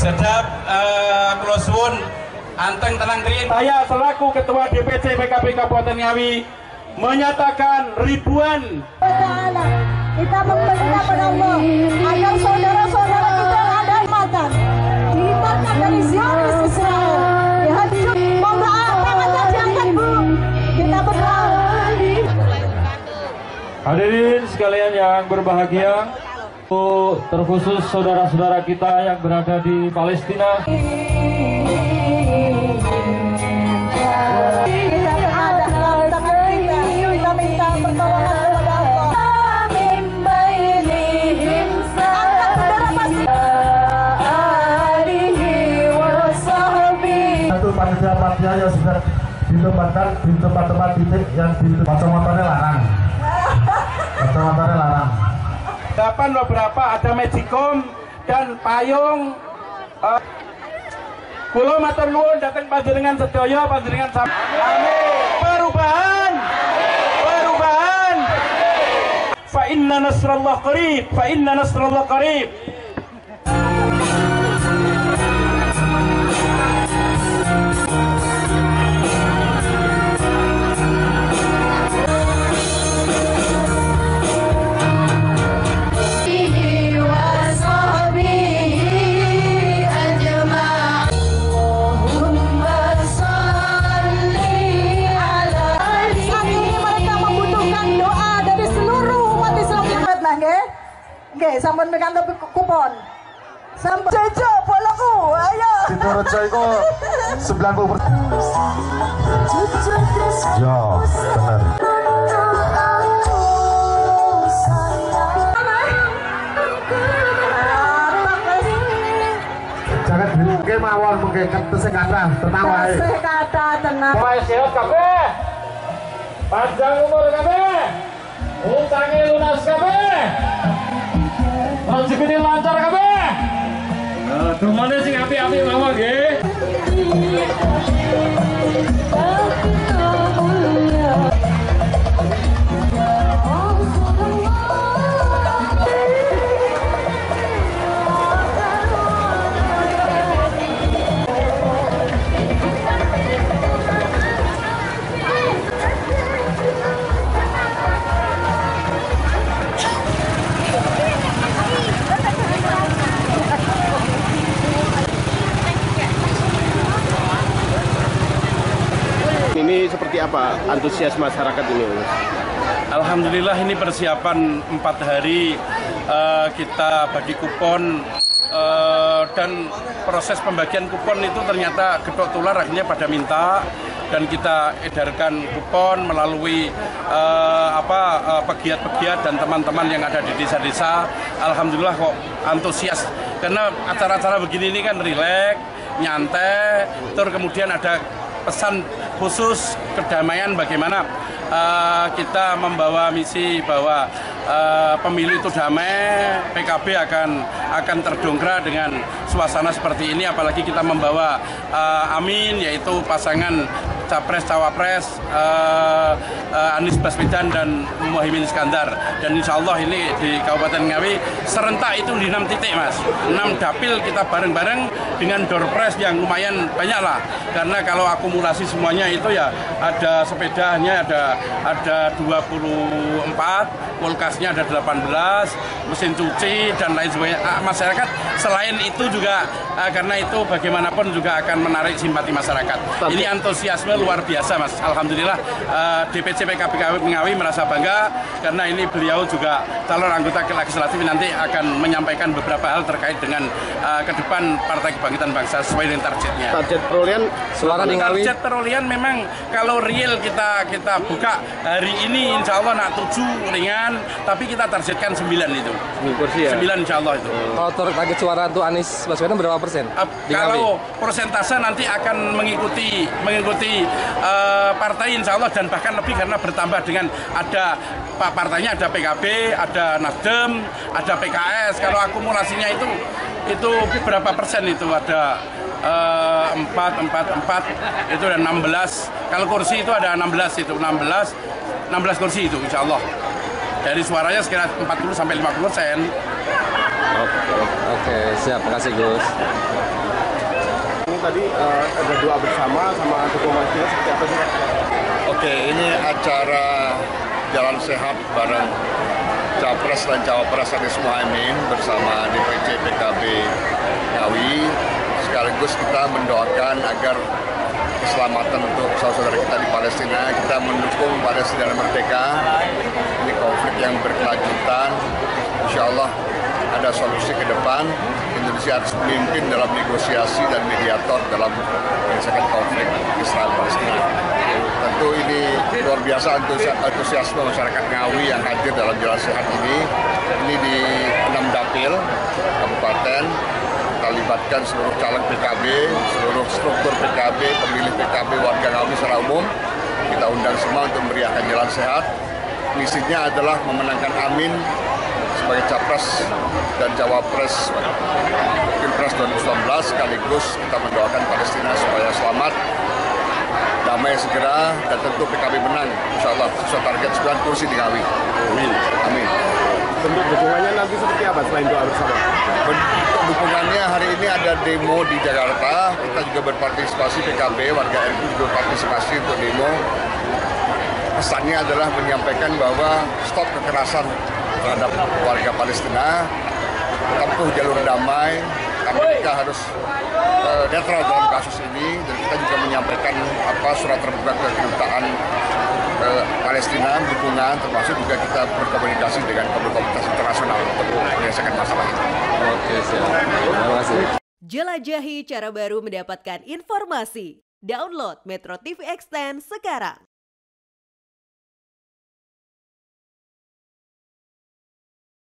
Sedap kula suwun anteng tenang riyin. Saya selaku Ketua DPC PKB Kabupaten Ngawi menyatakan ribuan kita meminta pada Allah agar saudara-saudara kita yang ada di Makkah dihindarkan dari Zionis Israel. Dihancur, moga tangannya diangkat Bu. Kita berdoa. Hadirin sekalian yang berbahagia, terkhusus saudara-saudara kita yang berada di Palestina. Panitia yang sudah ditempatkan di tempat-tempat titik yang di kacamatannya larang. Kacamatannya larang. Dapat beberapa ada magicom dan payung. Kula matur nuwun dhateng panjenengan sedaya, panjenengan amin. Perubahan. Fa inna nasrallah qarib, fa inna nasrallah qarib. Oke, sampun megang kupon. Sampun Jojo bolaku, ayo. Sidoarjo iku 90%. Ya, benar. Jangan dike mawon mengke tesih kathah, tenang wae. Tesih kathah tenang. Wae sehat kabeh. Panjang umur kabeh. Utange lunas kabeh. Rezekine lancar kabeh. Dumane sing apik-apik mawon nggih. Ini seperti apa antusias masyarakat ini? Alhamdulillah ini persiapan 4 hari kita bagi kupon dan proses pembagian kupon itu ternyata gedok tular akhirnya pada minta dan kita edarkan kupon melalui pegiat-pegiat dan teman-teman yang ada di desa-desa. Alhamdulillah kok antusias karena acara-acara begini ini kan rileks, nyantai, terus kemudian ada pesan khusus kedamaian bagaimana kita membawa misi bahwa pemilu itu damai, PKB akan terdongkrak dengan suasana seperti ini, apalagi kita membawa Amin yaitu pasangan Capres Cawapres Anies Baswedan dan Muhaimin Iskandar, dan insya Allah ini di Kabupaten Ngawi serentak itu di 6 titik Mas, 6 dapil kita bareng-bareng dengan door prize yang lumayan banyak lah, karena kalau akumulasi semuanya itu ya ada sepedanya ada 24, kulkasnya ada 18, mesin cuci dan lain sebagainya. Masyarakat selain itu juga karena itu bagaimanapun juga akan menarik simpati masyarakat. Ini antusiasme luar biasa Mas. Alhamdulillah DPC PKB Ngawi merasa bangga karena ini beliau juga calon anggota legislatif nanti akan menyampaikan beberapa hal terkait dengan ke depan Partai Kebangkitan Bangsa sesuai dengan targetnya. Target perolehan suara di Ngawi. Target perolehan memang kalau real kita buka hari ini insya Allah nak 7 ringan, tapi kita targetkan 9 itu. 9 kursi ya? 9 insya Allah itu. Kalau target suara untuk Anies Baswedan berapa persen? Kalau persentase nanti akan mengikuti partai insya Allah dan bahkan lebih karena bertambah dengan ada partainya, ada PKB, ada Nasdem, ada PKS. Kalau akumulasinya itu berapa persen itu ada 4 itu ada 16. Kalau kursi itu ada 16 itu 16 kursi itu insya Allah. Dari suaranya sekitar 40 sampai 50%. Oke, siap. Terima kasih Gus. tadi ada doa bersama sama Ketua Majelis seperti apa sih? Oke, ini acara Jalan Sehat bareng Capres dan Cawapres Anies Mohaimin bersama DPC PKB Ngawi. Sekaligus kita mendoakan agar keselamatan untuk saudara-saudara kita di Palestina. Kita mendukung Palestina merdeka. Ini konflik yang berkelanjutan. Insya Allah ada solusi ke depan. Indonesia harus memimpin dalam negosiasi dan mediator dalam menyelesaikan konflik Israel-Palestina. Tentu ini luar biasa antusiasme masyarakat Ngawi yang hadir dalam Jalan Sehat ini. Ini di 6 dapil kabupaten. Kita libatkan seluruh caleg PKB, seluruh struktur PKB, pemilih PKB, warga Ngawi secara umum. Kita undang semua untuk meriahkan Jalan Sehat. Misinya adalah memenangkan Amin sebagai Capres dan Cawapres Pilpres 2019, sekaligus kita mendoakan Palestina supaya selamat, damai segera, dan tentu PKB menang. Insya Allah sesuai target 9 kursi di Ngawi. Amin. Amin. Bentuk dukungannya nanti seperti apa selain doa bersama? Bentuk dukungannya hari ini ada demo di Jakarta. Kita juga berpartisipasi, PKB, warga NU juga berpartisipasi untuk demo. Pesannya adalah menyampaikan bahwa stop kekerasan terhadap warga Palestina, tempuh jalur damai. Amerika harus netral dalam kasus ini, dan kita juga menyampaikan surat terbuka ke kedutaan Palestina dukungan, termasuk juga kita berkomunikasi dengan komunitas internasional untuk menyelesaikan masalah ini. Oke, siap. Terima kasih. Jelajahi cara baru mendapatkan informasi. Download Metro TV Extend sekarang.